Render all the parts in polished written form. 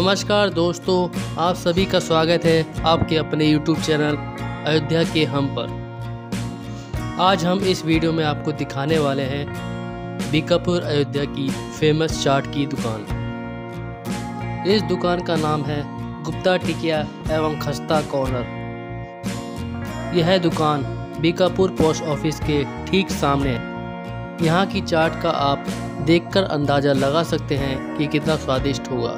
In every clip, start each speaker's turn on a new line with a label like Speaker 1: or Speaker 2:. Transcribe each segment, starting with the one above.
Speaker 1: नमस्कार दोस्तों, आप सभी का स्वागत है आपके अपने YouTube चैनल अयोध्या के हम पर। आज हम इस वीडियो में आपको दिखाने वाले हैं बीकापुर अयोध्या की फेमस चाट की दुकान। इस दुकान का नाम है गुप्ता टिकिया एवं खस्ता कॉर्नर। यह दुकान बीकापुर पोस्ट ऑफिस के ठीक सामने है। यहाँ की चाट का आप देखकर अंदाज़ा लगा सकते हैं कि कितना स्वादिष्ट होगा।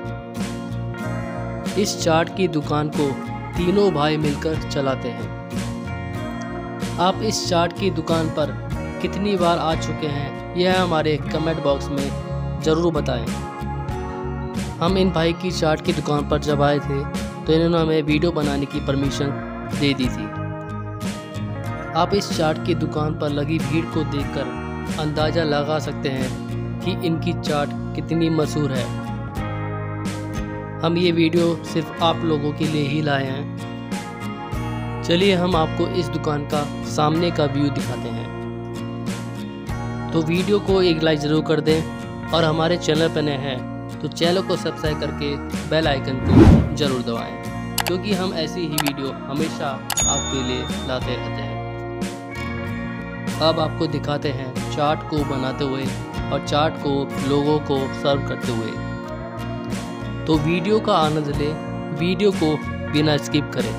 Speaker 1: इस चाट की दुकान को तीनों भाई मिलकर चलाते हैं। आप इस चाट की दुकान पर कितनी बार आ चुके हैं यह हमारे कमेंट बॉक्स में ज़रूर बताएं। हम इन भाई की चाट की दुकान पर जब आए थे तो इन्होंने हमें वीडियो बनाने की परमिशन दे दी थी। आप इस चाट की दुकान पर लगी भीड़ को देखकर अंदाज़ा लगा सकते हैं कि इनकी चाट कितनी मशहूर है। हम ये वीडियो सिर्फ आप लोगों के लिए ही लाए हैं। चलिए हम आपको इस दुकान का सामने का व्यू दिखाते हैं। तो वीडियो को एक लाइक ज़रूर कर दें और हमारे चैनल पर नए हैं तो चैनल को सब्सक्राइब करके बेल आइकन को ज़रूर दबाएं, क्योंकि हम ऐसी ही वीडियो हमेशा आपके लिए लाते रहते हैं। अब आपको दिखाते हैं चाट को बनाते हुए और चाट को लोगों को सर्व करते हुए। तो वीडियो का आनंद लें, वीडियो को बिना स्किप करें।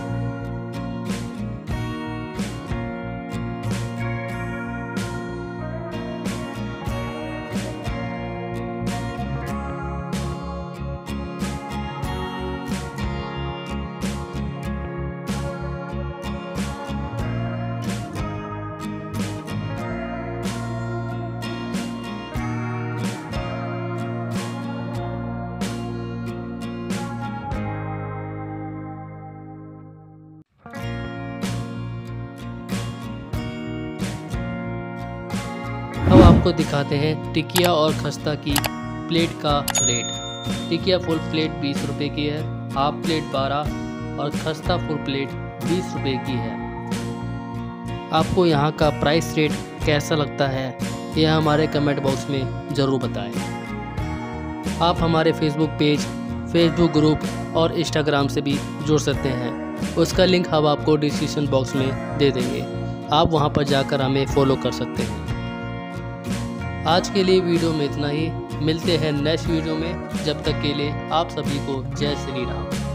Speaker 1: अब आपको दिखाते हैं टिकिया और खस्ता की प्लेट का रेट। टिकिया फुल प्लेट 20 रुपये की है, हाफ प्लेट 12 और खस्ता फुल प्लेट 20 रुपये की है। आपको यहाँ का प्राइस रेट कैसा लगता है यह हमारे कमेंट बॉक्स में ज़रूर बताएं। आप हमारे फेसबुक पेज, फेसबुक ग्रुप और इंस्टाग्राम से भी जुड़ सकते हैं। उसका लिंक हम आपको डिस्क्रिप्शन बॉक्स में दे देंगे। आप वहाँ पर जाकर हमें फॉलो कर सकते हैं। आज के लिए वीडियो में इतना ही। मिलते हैं नेक्स्ट वीडियो में। जब तक के लिए आप सभी को जय श्री राम।